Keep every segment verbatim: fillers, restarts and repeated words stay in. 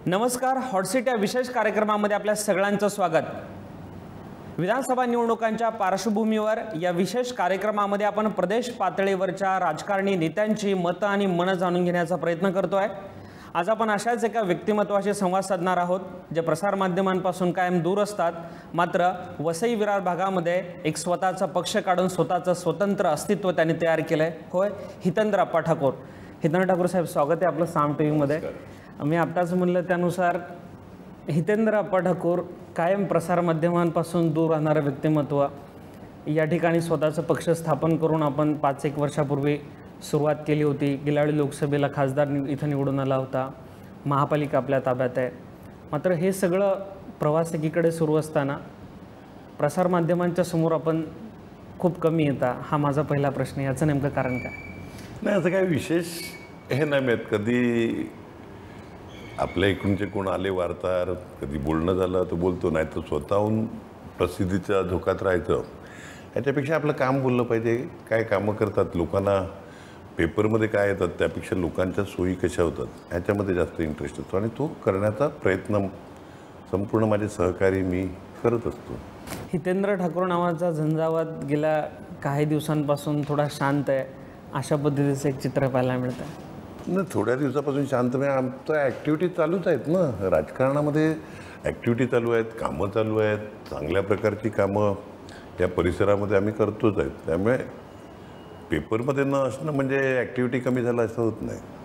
नमस्कार, हॉटसीट या विशेष कार्यक्रमामध्ये आपल्या सगळ्यांचं स्वागत। विधानसभा निवडणुकांच्या पार्श्वभूमीवर या विशेष कार्यक्रमामध्ये आपण प्रदेश पातळीवरच्या राजकारणी नेत्यांची मतं आणि मनं जाणून घेण्याचा प्रयत्न करतोय। आज आपण अशाच एका व्यक्तिमत्वाशी संवाद साधणार आहोत जे प्रसार माध्यमांपासून कायम दूर असतात, मात्र वसई विरार भागामध्ये एक स्वतःचा पक्ष काढून स्वतःचं स्वतंत्र अस्तित्व त्यांनी तयार केलंय। होय, हितेंद्र अप्पा ठाकूर। हितेंद्र ठाकूर साहेब, स्वागत आहे आपलं साम टीव्ही मध्ये। मी आत्ताच म्हणलं त्यानुसार हितेंद्र अप्पा ठाकूर कायम प्रसार माध्यमांपासून दूर राहणारे व्यक्तिमत्व, या ठिकाणी स्वतःचं पक्ष स्थापन करून आपण पाच एक वर्षापूर्वी सुरुवात केली होती। गेल्यावेळी लोकसभेला खासदार इथं निवडून आला होता, महापालिका आपल्या ताब्यात आहे। मात्र हे सगळं प्रवास एकीकडे सुरू असताना प्रसार माध्यमांच्या समोर आपण खूप कमी येता, हा माझा पहिला प्रश्न। याचं नेमकं कारण काय? नाही, असं काही विशेष हे नाही मिळत। कधी आपल्या इकडूनचे कोण आले वार्ताहर, कधी बोलणं झालं तर बोलतो, नाही तर स्वतःहून प्रसिद्धीच्या झोकात राहायचं। याच्यापेक्षा आपलं काम बोललं पाहिजे। काय कामं करतात, लोकांना पेपरमध्ये काय येतात त्यापेक्षा लोकांच्या सोयी कशा होतात ह्याच्यामध्ये जास्त इंटरेस्ट असतो आणि तो करण्याचा प्रयत्न संपूर्ण माझे सहकारी मी करत असतो। हितेंद्र ठाकूर नावाचा झंझावात गेल्या काही दिवसांपासून थोडा शांत आहे, अशा पद्धतीचं एक चित्र पाहायला मिळतं। नाही, थोड्या दिवसापासून शांतपणे आमच्या ॲक्टिव्हिटी चालूच आहेत ना। राजकारणामध्ये ॲक्टिव्हिटी चालू आहेत, कामं चालू आहेत, चांगल्या प्रकारची कामं या परिसरामध्ये आम्ही करतोच आहेत। त्यामुळे पेपरमध्ये न असणं म्हणजे ॲक्टिव्हिटी कमी झालं असं होत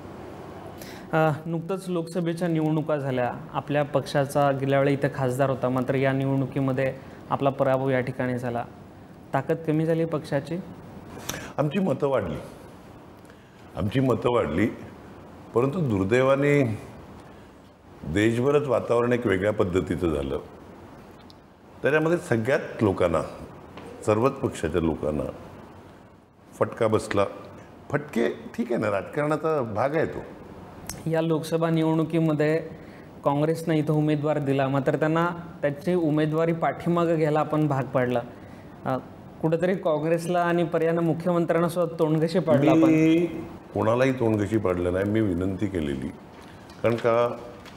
नाही। नुकतंच लोकसभेच्या निवडणुका झाल्या, आपल्या पक्षाचा गेल्या वेळी इथं खासदार होता, मात्र या निवडणुकीमध्ये आपला पराभव या ठिकाणी झाला। ताकद कमी झाली पक्षाची? आमची मतं वाढली आमची मतं वाढली परंतु दुर्दैवाने देशभरच वातावरण एक वेगळ्या पद्धतीचं झालं। त्याच्यामध्ये सगळ्याच लोकांना, सर्वच पक्षाच्या लोकांना फटका बसला। फटके ठीक आहे ना, राजकारणाचा भाग आहे तो। या लोकसभा निवडणुकीमध्ये काँग्रेसनं इथं उमेदवार दिला, मात्र त्यांना त्याची उमेदवारी पाठीमागं घ्यायला आपण भाग पाडला। कुठेतरी काँग्रेसला आणि पर्यायानं मुख्यमंत्र्यांना सुद्धा तोंडघशी पाडला। मी कोणालाही तोंडघशी पाडलं नाही, मी विनंती केलेली। कारण का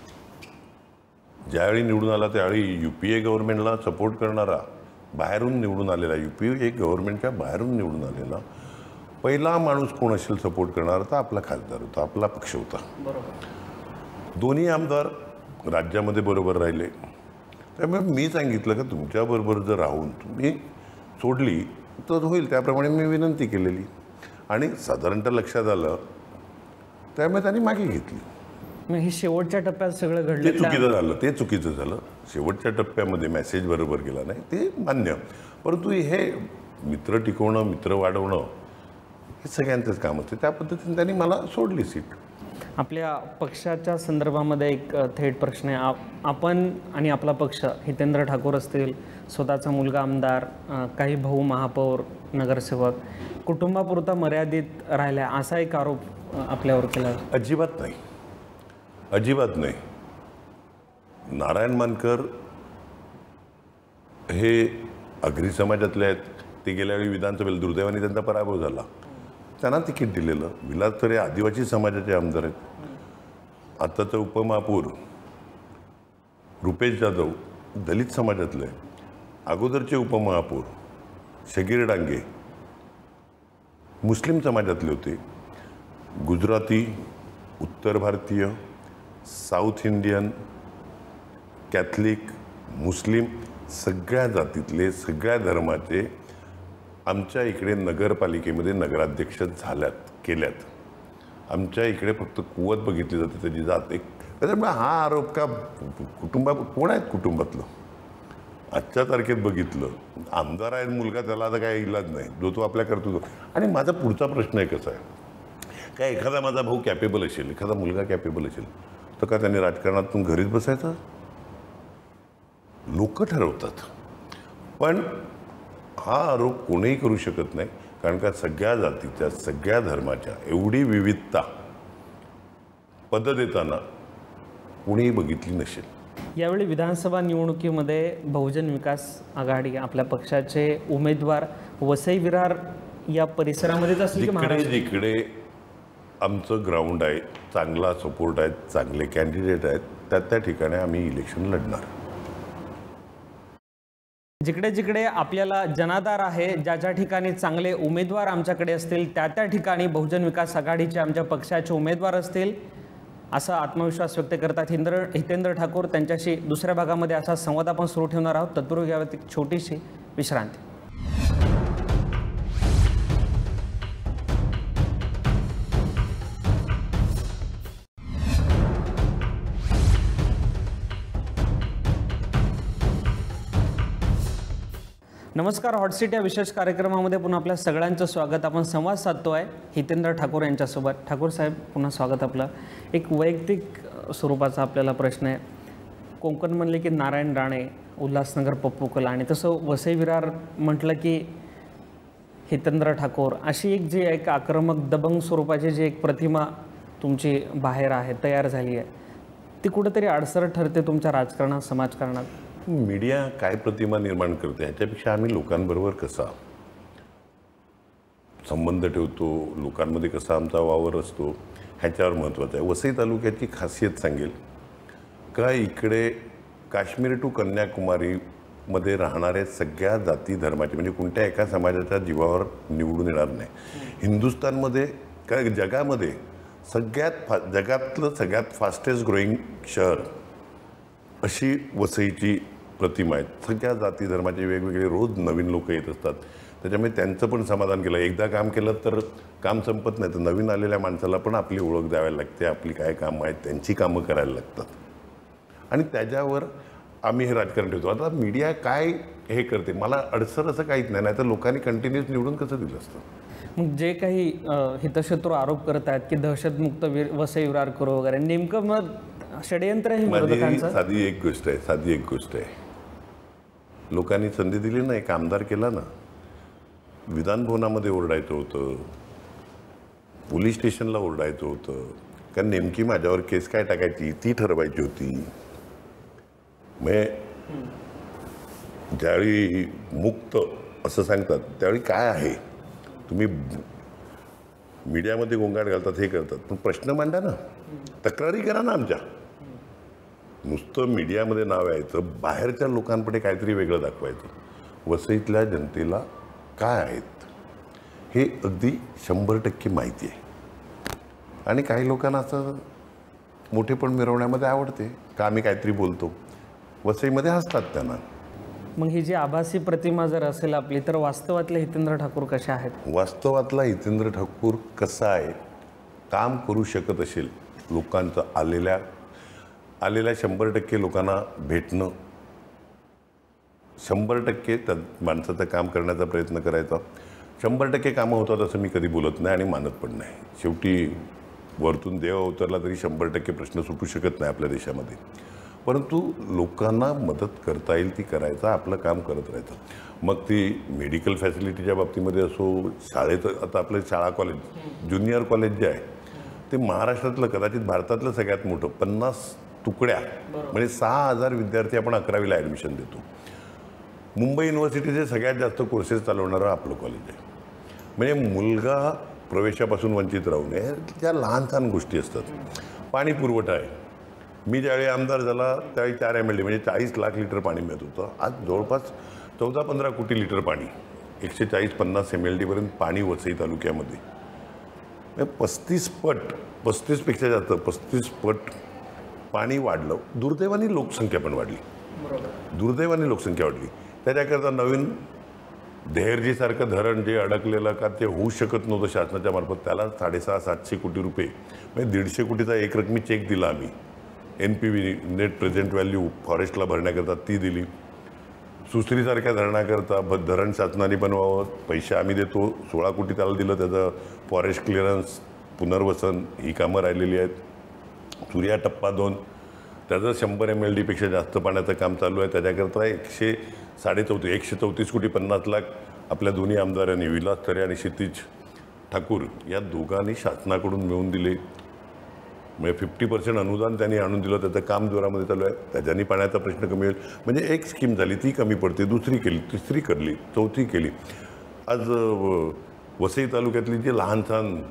ज्यावेळी निवडून आला त्यावेळी यू पी ए गव्हर्नमेंटला सपोर्ट करणारा, बाहेरून निवडून आलेला, यू पी ए गव्हर्नमेंटच्या बाहेरून निवडून आलेला पहिला माणूस कोण असेल सपोर्ट करणारा तर आपला खासदार होता, आपला पक्ष होता। बरोबर। दोन्ही आमदार राज्यामध्ये बरोबर राहिले। त्यामुळे मी सांगितलं की तुमच्याबरोबर जर राहून तुम्ही सोडली तर होईल, त्याप्रमाणे मी विनंती केलेली आणि साधारणतः लक्षात आलं, त्यामुळे त्यांनी मागे घेतली। हे शेवटच्या टप्प्यात सगळं घडलं, ते चुकीचं झालं ते चुकीचं झालं शेवटच्या टप्प्यामध्ये मेसेज बरोबर गेला नाही, ते मान्य। परंतु हे मित्र टिकवणं, मित्र वाढवणं हे सगळ्यांचंच काम असतं। त्या पद्धतीने त्यांनी मला सोडली सीट। आपल्या पक्षाच्या संदर्भामध्ये एक थेट प्रश्न आहे। आपण आणि आपला पक्ष, हितेंद्र ठाकूर असतील, स्वतःचा मुलगा आमदार, काही भाऊ महापौर, नगरसेवक, कुटुंबापुरता मर्यादित राहिल्या असा एक आरोप आपल्यावर केला। अजिबात नाही, अजिबात नाही। नारायण मानकर हे आगरी समाजातले आहेत। ते गेल्या वेळी विधानसभेला दुर्दैवाने त्यांचा पराभव झाला, त्यांना तिकीट दिलेलं। विलास तर हे आदिवासी समाजाचे आमदार आहेत। आत्ताचं उपमहापौर रुपेश जाधव दलित समाजातले, अगोदरचे उपमहापौर शगीर डांगे मुस्लिम समाजातले होते। गुजराती, उत्तर भारतीय, साऊथ इंडियन, कॅथलिक, मुस्लिम, सगळ्या जातीतले, सगळ्या धर्माचे आमच्या इकडे नगरपालिकेमध्ये नगराध्यक्ष झाल्यात, केल्यात। आमच्या इकडे फक्त कुवत बघितली जाते, त्याची जात एक। त्याच्यामुळे हा आरोप का कुटुंबा कोण आहेत कुटुंबातलं आजच्या तारखेत बघितलं, आमदार आहेत मुलगा, त्याला आता काय इलाज नाही, जो तो आपल्या करतो। आणि माझा पुढचा प्रश्न आहे कसा आहे, काय एखादा माझा भाऊ कॅपेबल असेल, एखादा मुलगा कॅपेबल असेल तर का त्यांनी राजकारणातून घरीच बसायचं? लोक ठरवतात। पण हा आरोप कोणीही करू शकत नाही, कारण का सगळ्या जातीच्या, सगळ्या धर्माच्या एवढी विविधता पद देताना कोणीही बघितली नसेल। यावेळी विधानसभा निवडणुकीमध्ये बहुजन विकास आघाडी आपल्या पक्षाचे उमेदवार वसई विरार या परिसरामध्येच असतील की महाराष्ट्र? जिकडे आमचं ग्राउंड आहे, चांगला सपोर्ट आहे, चांगले कॅन्डिडेट आहेत, त्या त्या ठिकाणी आम्ही इलेक्शन लढणार. जिकडे जिकडे आपल्याला जनाधार आहे, ज्या ज्या ठिकाणी चांगले उमेदवार आमच्याकडे असतील त्या त्या ठिकाणी बहुजन विकास आघाडीचे आमच्या पक्षाचे उमेदवार असतील असा आत्मविश्वास व्यक्त करतात हिंद्र हितेंद्र ठाकूर. त्यांच्याशी दुसऱ्या भागामध्ये असा संवाद आपण सुरू ठेवणार आहोत. तत्पूर्वी घ्याव्यात एक छोटीशी विश्रांती. नमस्कार. हॉट सीट या विशेष कार्यक्रमामध्ये पुन्हा आपल्या सगळ्यांचं स्वागत. आपण संवाद साधतो आहे हितेंद्र ठाकूर यांच्यासोबत. ठाकूर साहेब, पुन्हा स्वागत आपलं. एक वैयक्तिक स्वरूपाचा आपल्याला प्रश्न आहे. कोकण म्हणले की नारायण राणे, उल्हासनगर पप्पू कलानी, तसं वसई विरार म्हटलं की हितेंद्र ठाकूर, अशी एक जी एक आक्रमक दबंग स्वरूपाची जी एक प्रतिमा तुमची बाहेर आहे, तयार झाली आहे, ती कुठेतरी अडसर ठरते तुमच्या राजकारणात, समाजकारणात. मीडिया काय प्रतिमा निर्माण करते ह्याच्यापेक्षा आम्ही लोकांबरोबर कसा संबंध ठेवतो, लोकांमध्ये कसा आमचा वावर असतो ह्याच्यावर महत्त्वाचं आहे. वसई तालुक्याची खासियत सांगेल का, इकडे काश्मीर टू कन्याकुमारीमध्ये राहणाऱ्या सगळ्या जाती धर्माचे, म्हणजे कोणत्या एका समाजाच्या जीवावर निवडून येणार नाही. हिंदुस्थानमध्ये काय जगामध्ये सगळ्यात फा जगातलं सगळ्यात फास्टेस्ट ग्रोईंग शहर अशी वसईची प्रतिमा आहे. सगळ्या जाती धर्माचे वेगवेगळे रोज नवीन लोक येत असतात. त्याच्यामुळे त्यांचं पण समाधान केलं. एकदा काम केलं तर काम संपत नाही, तर नवीन आलेल्या माणसाला पण आपली ओळख द्यावी लागते, आपली काय कामं आहेत त्यांची कामं करायला लागतात आणि त्याच्यावर आम्ही हे राजकारण ठेवतो. आता मीडिया काय हे करते, मला अडसर असं काहीच नाही, नाही तर लोकांनी कंटिन्यूस निवडून कसं दिलं असतं. मग जे काही हितशत्रू आरोप करत आहेत की दहशतमुक्त वसई विरार करू वगैरे, नेमकं मग षडयंत्र हे विरोधकांचं. साधी एक गोष्ट आहे साधी एक गोष्ट आहे लोकांनी संधी दिली ना, एक आमदार केला ना, विधानभवनामध्ये ओरडायचं होतं, पोलीस स्टेशनला ओरडायचं होतं, कारण नेमकी माझ्यावर केस काय टाकायची ती ठरवायची होती. म्हणजे ज्यावेळी मुक्त असं सांगतात त्यावेळी काय आहे, तुम्ही मीडियामध्ये गोंगाट घालतात, हे करतात, पण प्रश्न मांडा ना, तक्रारी करा ना आमच्या. नुसतं मीडियामध्ये नाव यायचं, बाहेरच्या लोकांपुढे काहीतरी वेगळं दाखवायचं. वसईतल्या जनतेला काय आहेत हे अगदी शंभर टक्के माहिती आहे आणि काही लोकांना असं मोठेपण मिरवण्यामध्ये आवडते का आम्ही काहीतरी बोलतो, वसईमध्ये हसतात त्यांना. मग ही जी आभासी प्रतिमा जर असेल आपली, तर वास्तवातले हितेंद्र ठाकूर कशा आहेत? वास्तवातला हितेंद्र ठाकूर कसा आहे, काम करू शकत असेल, लोकांचं आलेल्या आलेल्या शंभर टक्के लोकांना भेटणं, शंभर टक्के त्या माणसाचं काम करण्याचा प्रयत्न करायचा. शंभर टक्के कामं होतात असं मी कधी बोलत नाही आणि मानत पण नाही. शेवटी वरतून देव अवतरला तरी शंभर टक्के प्रश्न सुटू शकत नाही आपल्या देशामध्ये, परंतु लोकांना मदत करता येईल ती करायचं, आपलं काम करत राहायचं. मग ती मेडिकल फॅसिलिटीच्या बाबतीमध्ये असो, शाळेचं, आता आपलं शाळा कॉलेज, ज्युनियर कॉलेज जे आहे ते महाराष्ट्रातलं कदाचित भारतातलं सगळ्यात मोठं, पन्नास तुकड्या म्हणजे सहा हजार विद्यार्थी आपण अकरावीला ॲडमिशन देतो. मुंबई युनिव्हर्सिटीचे सगळ्यात जास्त कोर्सेस चालवणारं आपलं कॉलेज आहे. म्हणजे मुलगा प्रवेशापासून वंचित राहू नये, त्या लहान लहान गोष्टी असतात. पाणी पुरवठा आहे, मी ज्यावेळी आमदार झाला त्यावेळी चार एम एल डी म्हणजे चाळीस लाख लिटर पाणी मिळत होतं. आज जवळपास चौदा पंधरा कोटी लिटर पाणी, एकशे चाळीस पन्नास एम एल डीपर्यंत पाणी वसई तालुक्यामध्ये. पस्तीस पट पस्तीसपेक्षा जास्त पस्तीस पट पाणी वाढलं. दुर्दैवाने लोकसंख्या पण वाढली, दुर्दैवाने लोकसंख्या वाढली. त्याच्याकरता नवीन देहरजीसारखं धरण जे अडकलेलं का ते होऊ शकत नव्हतं शासनाच्या मार्फत, त्याला साडेसहा सातशे कोटी रुपये म्हणजे दीडशे कोटीचा एक रकमी चेक दिला आम्ही. N P V net present value फॉरेस्टला भरण्याकरता ती दिली. सुसरीसारख्या धरणाकरता भ धरण शासनाने बनवावं, पैसे आम्ही देतो, सोळा कोटी त्याला दिलं. त्याचं फॉरेस्ट क्लिअरन्स, पुनर्वसन ही कामं राहिलेली आहेत. सूर्या टप्पा दोन, त्याचं शंभर एम एल डीपेक्षा जास्त पाण्याचं काम चालू आहे. त्याच्याकरता एकशे साडे चौतीस एकशे चौतीस कोटी पन्नास लाख आपल्या दोन्ही आमदारांनी, विलास तरे आणि क्षितिज ठाकूर या दोघांनी शासनाकडून मिळवून दिले. म्हणजे फिफ्टी पर्सेंट अनुदान त्यांनी आणून दिलं, त्याचं काम जोरामध्ये चालू आहे. त्याच्यानी पाण्याचा प्रश्न कमी होईल. म्हणजे एक स्कीम झाली ती कमी पडते, दुसरी केली, तिसरी करली, चौथी केली. आज वसई तालुक्यातली जी लहान सहान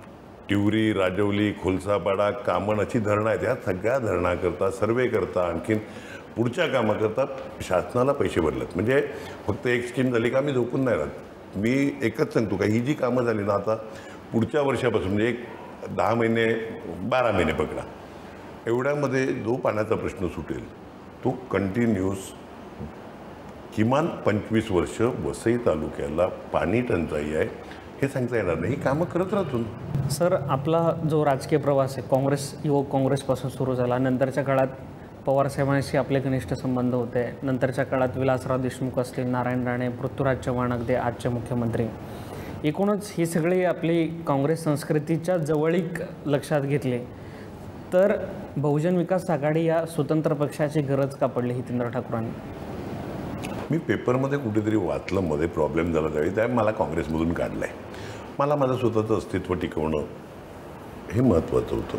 तिवरी, राजवली, खोलसापाडा, कामण अशी धरणं आहेत. ह्या सगळ्या धरणाकरता सर्वे करता आणखीन पुढच्या कामाकरता शासनाला पैसे भरलेत. म्हणजे फक्त एक स्कीम झाली का मी झोपून नाही राहत. मी एकच सांगतो का ही जी कामं झाली ना आता पुढच्या वर्षापासून म्हणजे एक दहा महिने बारा महिने पकडा, एवढ्यामध्ये जो पाण्याचा प्रश्न सुटेल तो कंटिन्यूस किमान पंचवीस वर्ष वसई तालुक्याला पाणी टंचाई आहे हे सांगता येणार नाही. ही कामं करत राहतो. सर, आपला जो राजकीय प्रवास आहे काँग्रेस युवक काँग्रेसपासून सुरू झाला. नंतरच्या काळात पवारसाहेबांशी आपले घनिष्ठ संबंध होते. नंतरच्या काळात विलासराव देशमुख असतील, नारायण राणे, पृथ्वीराज चव्हाण अगदी आजचे मुख्यमंत्री. एकूणच ही सगळी आपली काँग्रेस संस्कृतीच्या जवळीक लक्षात घेतली तर बहुजन विकास आघाडी या स्वतंत्र पक्षाची गरज का पडली हितेंद्र ठाकूरांनी? मी पेपरमध्ये कुठेतरी वाचलं, मध्ये प्रॉब्लेम झाला त्यावेळी त्यावेळी मला काँग्रेसमधून काढलं आहे. मला माझं स्वतःचं अस्तित्व टिकवणं हे महत्त्वाचं होतं.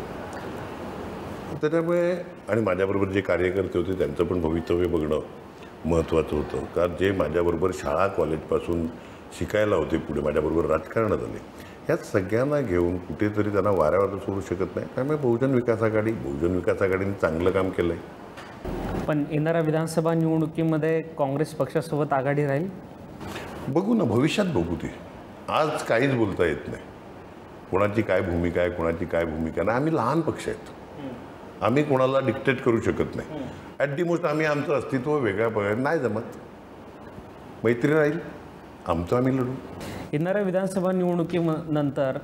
त्याच्यामुळे आणि माझ्याबरोबर जे कार्यकर्ते होते त्यांचं पण भवितव्य बघणं महत्त्वाचं होतं. कारण जे माझ्याबरोबर शाळा कॉलेजपासून शिकायला होते, पुढे माझ्याबरोबर राजकारणात आले, ह्या सगळ्यांना घेऊन कुठेतरी त्यांना वाऱ्यावर सोडू शकत नाही. त्यामुळे बहुजन विकास आघाडी बहुजन विकास आघाडीने चांगलं काम केलं आहे. पण येणाऱ्या विधानसभा निवडणुकीमध्ये काँग्रेस पक्षासोबत आघाडी राहील? बघू ना, भविष्यात बघू. ते आज काहीच बोलता येत नाही. कोणाची काय भूमिका आहे, कोणाची काय भूमिका नाही. आम्ही लहान पक्ष आहेत, आम्ही कोणाला डिक्टेट करू शकत नाही. ॲट दी मोस्ट आम्ही आमचं अस्तित्व वेगळ्या प्रकारे नाही जमत, मैत्री राहील, आमचं आम्ही लढू. येणाऱ्या विधानसभा निवडणुकीनंतर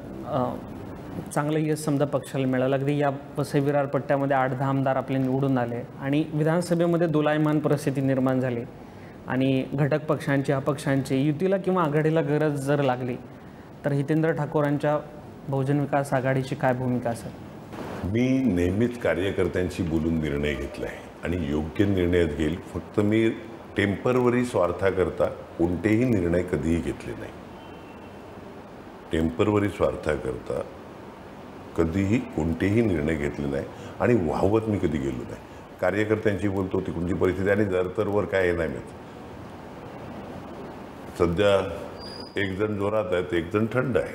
चांगलं यश समजा पक्षाला मिळालं. अगदी या वसई विरार पट्ट्यामध्ये आठ दहा आमदार आपले निवडून आले आणि विधानसभेमध्ये दोलायमान परिस्थिती निर्माण झाली आणि घटक पक्षांची अपक्षांची युतीला किंवा आघाडीला गरज जर लागली तर हितेंद्र ठाकूरांच्या बहुजन विकास आघाडीची काय भूमिका असेल? मी नेहमीच कार्यकर्त्यांशी बोलून निर्णय घेतला आहे आणि योग्य निर्णयच घेईल. फक्त मी टेम्परवरी स्वार्थाकरता कोणतेही निर्णय कधीही घेतले नाही. टेम्परवरी स्वार्थाकरता कधीही कोणतेही निर्णय घेतले नाही आणि वाहवत मी कधी गेलो नाही. कार्यकर्त्यांशी बोलतो तिकडची परिस्थिती आणि जर तर वर काय हे नाही मिळत. सध्या एक जण जोरात आहेत, एक जण थंड आहे.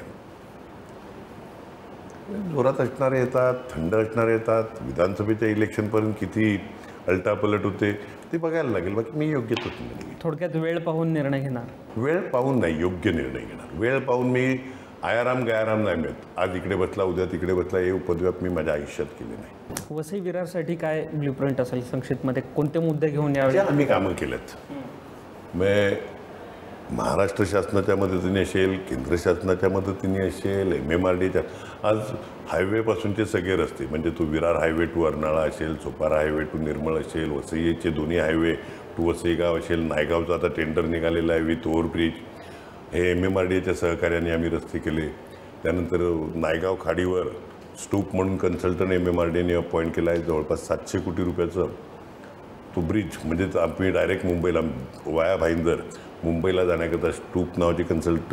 जोरात असणारे येतात, थंड असणारे येतात. विधानसभेच्या इलेक्शनपर्यंत किती अल्टापलट होते ते बघायला लागेल. बाकी मी योग्यच निर्णय. थोडक्यात वेळ पाहून निर्णय घेणार? वेळ पाहून नाही, योग्य निर्णय घेणार. वेळ पाहून मी आयाराम गयाराम नाही मिळत. आज इकडे बसला उद्या तिकडे बसला हे उपद्व्याप मी माझ्या आयुष्यात केले नाही. वसई विरारसाठी काय ब्ल्यूप्रिंट असेल संक्षिप्तमध्ये? कोणते मुद्दे घेऊन यावे? आम्ही कामं केलेत. मग महाराष्ट्र शासनाच्या मदतीने असेल, केंद्र शासनाच्या मदतीने असेल, एम एम आर डीच्या आज हायवेपासूनचे सगळे रस्ते म्हणजे तो विरार हायवे टू अर्नाळा असेल, सोपारा हायवे टू निर्मळ असेल, वसईचे दोन्ही हायवे टू वसईगाव असेल, नायगावचं आता टेंडर निघालेलं आहे विथ ओव्हरब्रिज. हे एम एम आर डी एच्या सहकार्याने आम्ही रस्ते केले. त्यानंतर नायगाव खाडीवर स्टूप म्हणून कन्सल्टंट एम एम आर डीने अपॉइंट केला आहे. जवळपास सातशे कोटी रुपयाचं तो ब्रिज म्हणजे आम्ही डायरेक्ट मुंबईला वाया भाईंदर मुंबईला जाण्याकरता स्टूप नावाची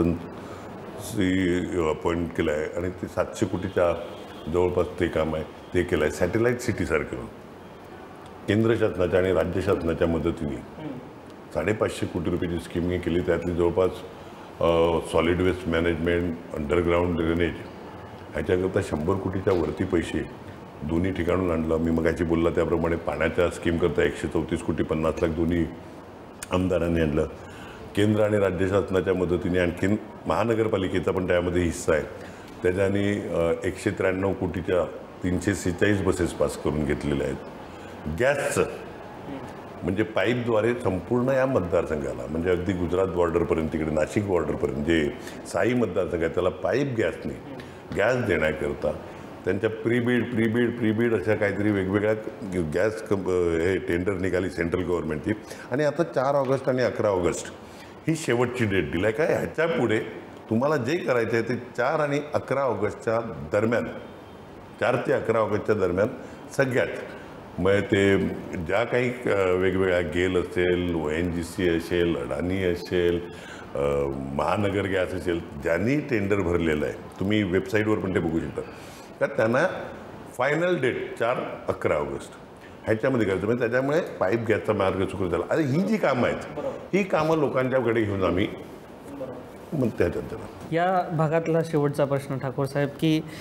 कन्सल्टन्सी अपॉइंट केलं आहे आणि ते सातशे कोटीच्या जवळपास ते काम आहे ते केलं आहे. सॅटेलाईट सिटीसारखं केंद्र शासनाच्या आणि राज्य शासनाच्या मदतीने साडेपाचशे कोटी रुपयाची स्कीम केली. त्यातली जवळपास solid waste management, underground drainage ह्याच्याकरता शंभर कोटीच्या वरती पैसे दोन्ही ठिकाणून आणलं. मी मगाशी बोलला त्याप्रमाणे पाण्याच्या स्कीमकरता एकशे चौतीस कोटी पन्नास लाख दोन्ही आमदारांनी आणलं. केंद्र आणि राज्य शासनाच्या मदतीने आणखीन महानगरपालिकेचा पण त्यामध्ये हिस्सा आहे. त्याच्याने एकशे त्र्याण्णव कोटीच्या तीनशे सेहेचाळीस बसेस पास करून घेतलेल्या आहेत. गॅसचं म्हणजे पाईपद्वारे संपूर्ण या मतदारसंघाला म्हणजे अगदी गुजरात बॉर्डरपर्यंत तिकडे नाशिक बॉर्डरपर्यंत जे साई मतदारसंघ आहे त्याला पाईप गॅसने गॅस देण्याकरता त्यांच्या प्रीबीड प्रीबीड प्रीबीड अशा काहीतरी वेगवेगळ्या गॅस कंप हे टेंडर निघाली सेंट्रल गव्हर्नमेंटची आणि आता चार ऑगस्ट आणि अकरा ऑगस्ट ही शेवटची डेट दिली आहे. काय ह्याच्या पुढे तुम्हाला जे करायचं आहे ते चार आणि अकरा ऑगस्टच्या दरम्यान चार ते अकरा ऑगस्टच्या दरम्यान सगळ्यात मग ते ज्या काही वेगवेगळ्या गेल असेल, ओ एन जी सी असेल, अडाणी असेल, महानगर गॅस असेल, ज्यांनी टेंडर भरलेलं आहे तुम्ही वेबसाईटवर पण ते बघू शकता. तर त्यांना फायनल डेट चार अकरा ऑगस्ट ह्याच्यामध्ये करायचं म्हणजे त्याच्यामुळे पाईप गॅसचा मार्ग सुरू झाला. आता ही जी कामं आहेत ही कामं लोकांच्याकडे घेऊन आम्ही मग त्याच्यात या भागातला शेवटचा प्रश्न ठाकूर साहेब की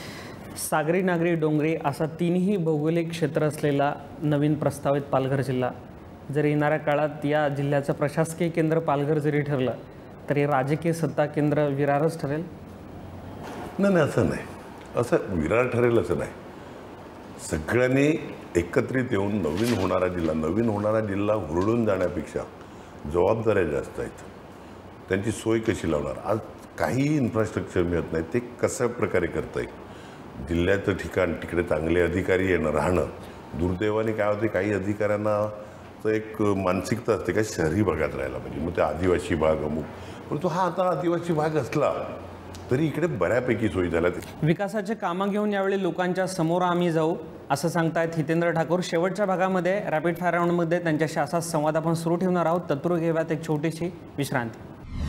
सागरी नागरी डोंगरी असा तीनही भौगोलिक क्षेत्र असलेला नवीन प्रस्तावित पालघर जिल्हा जर येणाऱ्या काळात या जिल्ह्याचं प्रशासकीय केंद्र पालघर जरी ठरलं तरी राजकीय सत्ता केंद्र विरारच ठरेल? नाही नाही असं नाही, असं विरार ठरेल असं नाही. सगळ्यांनी एकत्रित येऊन नवीन होणारा जिल्हा नवीन होणारा जिल्हा हुरळून जाण्यापेक्षा जबाबदाऱ्या जास्त आहेत. त्यांची सोय कशी लावणार? आज काही इन्फ्रास्ट्रक्चर मिळत नाही, ते कशा प्रकारे करता येईल? जिल्ह्याचं ठिकाण तिकडे चांगले अधिकारी येणं राहणं. दुर्दैवाने काय होते, काही अधिकाऱ्यांना तर एक मानसिकता असते का शहरी भागात राहायला पाहिजे, मग ते आदिवासी भाग अमुक. परंतु हा आता आदिवासी भाग असला तरी इकडे बऱ्यापैकी सोयी झाल्या. विकासाचे कामं घेऊन यावेळी लोकांच्या समोर आम्ही जाऊ असं सांगतायत हितेंद्र ठाकूर. शेवटच्या भागामध्ये रॅपिड फायर राऊंडमध्ये त्यांच्याशी असा संवाद आपण सुरू ठेवणार आहोत. तत्पूर्वी घेऊयात एक छोटीशी विश्रांती.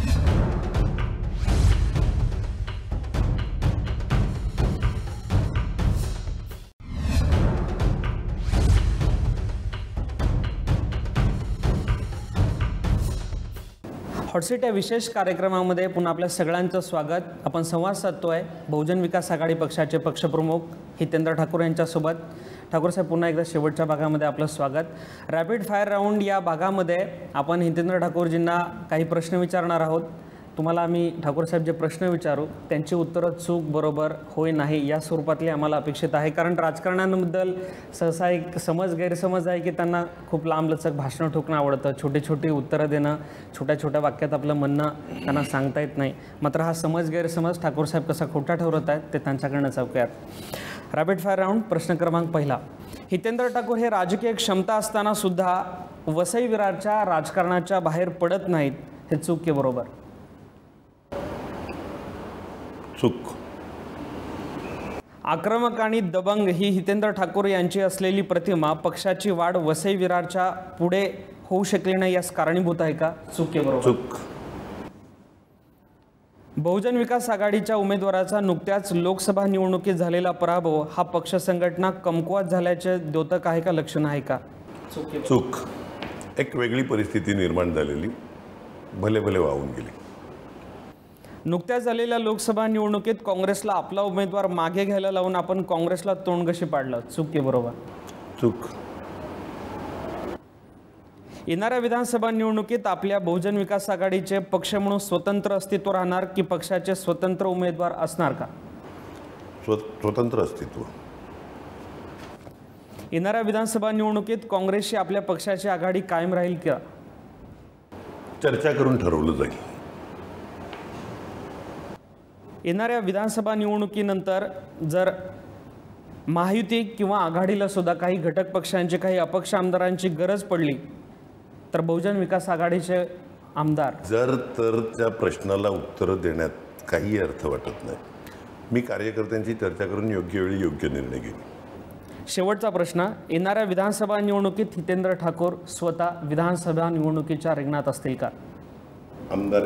हॉटसीट या विशेष कार्यक्रमामध्ये पुन्हा आपल्या सगळ्यांचं स्वागत. आपण संवाद साधतोय बहुजन विकास आघाडी पक्षाचे पक्षप्रमुख हितेंद्र ठाकूर यांच्यासोबत. ठाकूर साहेब, पुन्हा एकदा शेवटच्या भागामध्ये आपलं स्वागत. रॅपिड फायर राऊंड या भागामध्ये आपण हितेंद्र ठाकूरजींना काही प्रश्न विचारणार आहोत. तुम्हाला आम्ही ठाकूर साहेब जे प्रश्न विचारू त्यांची उत्तरं चूक बरोबर होय नाही या स्वरूपातली आम्हाला अपेक्षित आहे. कारण राजकारण्यांबद्दल सहसा एक समज गैरसमज आहे की त्यांना खूप लांबलचक भाषणं ठोकणं आवडतं, छोटी छोटी उत्तरं देणं, छोट्या छोट्या वाक्यात आपलं म्हणणं त्यांना सांगता येत नाही. मात्र हा समज गैरसमज ठाकूर साहेब कसा खोटा ठरवत आहेत ते त्यांच्याकडनं चौक्यात. रॅपिड फायर राऊंड प्रश्न क्रमांक पहिला. हितेंद्र ठाकूर हे राजकीय क्षमता असताना सुद्धा वसई विरारच्या राजकारणाच्या बाहेर पडत नाहीत, हे चूक की बरोबर? चूक. आक्रमक आणि दबंग ही हितेंद्र ठाकूर यांची असलेली प्रतिमा पक्षाची वाढ वसई विरारच्या पुढे होऊ शकली नाही यास कारणीभूत आहे का? चूक की बरोबर? चूक. बहुजन विकास आघाडीच्या उमेदवाराचा नुकत्याच लोकसभा निवडणुकीत झालेला पराभव हा पक्ष संघटना कमकुवत झाल्याचे द्योतक आहे का, लक्षण आहे का? चूक. एक वेगळी परिस्थिती निर्माण झालेली, भले भले वाहून गेली. नुकत्याच झालेल्या लोकसभा निवडणुकीत काँग्रेसला आपला उमेदवार मागे घ्यायला लावून आपण काँग्रेसला तोंडघशी पाडलं, चूक की बरोबर? चूक. येणाऱ्या विधानसभा निवडणुकीत आपल्या बहुजन विकास आघाडीचे पक्ष म्हणून स्वतंत्र अस्तित्व राहणार की पक्षाचे स्वतंत्र उमेदवार असणार का? स्वतंत्र अस्तित्व. येणाऱ्या विधानसभा निवडणुकीत काँग्रेसशी आपल्या पक्षाची आघाडी कायम राहील का? चर्चा करून ठरवलं जाईल. येणाऱ्या विधानसभा निवडणुकीनंतर जर महायुती किंवा आघाडीला सुद्धा काही घटक पक्षांची काही अपक्ष आमदारांची गरज पडली तर बहुजन विकास आघाडीचे आमदार जर तर त्या प्रश्नाला उत्तर देण्यात काही अर्थ वाटत नाही. मी कार्यकर्त्यांची चर्चा करून योग्य वेळी योग्य निर्णय घेईन. शेवटचा प्रश्न. येणाऱ्या विधानसभा निवडणुकीत हितेंद्र ठाकूर स्वतः विधानसभा निवडणुकीच्या रिंगणात असतील का? आमदार.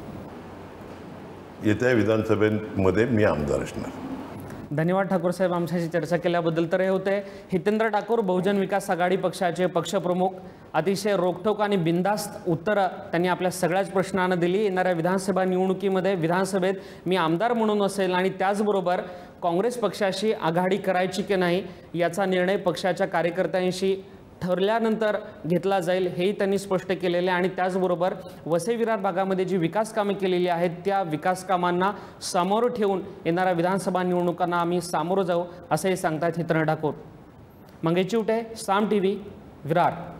येत्या विधानसभेमध्ये मी आमदार असणार. धन्यवाद ठाकूर साहेब आमच्याशी चर्चा केल्याबद्दल. तर हे होते हितेंद्र ठाकूर, बहुजन विकास आघाडी पक्षाचे पक्षप्रमुख. अतिशय रोखठोक आणि बिनधास्त उत्तरं त्यांनी आपल्या सगळ्याच प्रश्नांना दिली. येणाऱ्या विधानसभा निवडणुकीमध्ये विधानसभेत मी आमदार म्हणून असेल आणि त्याचबरोबर काँग्रेस पक्षाशी आघाडी करायची की नाही याचा निर्णय पक्षाच्या कार्यकर्त्यांशी ठरल्यानंतर घेतला जाईल हेही त्यांनी स्पष्ट केलेले. आणि त्याचबरोबर वसई विरार भागामध्ये जी विकास कामे केलेली आहेत त्या विकास कामांना सामोरं ठेवून येणाऱ्या विधानसभा निवडणुकांना आम्ही सामोरं जाऊ असंही सांगतात हितेंद्र ठाकूर. Mangesh Chivte, Saam T V, Virar.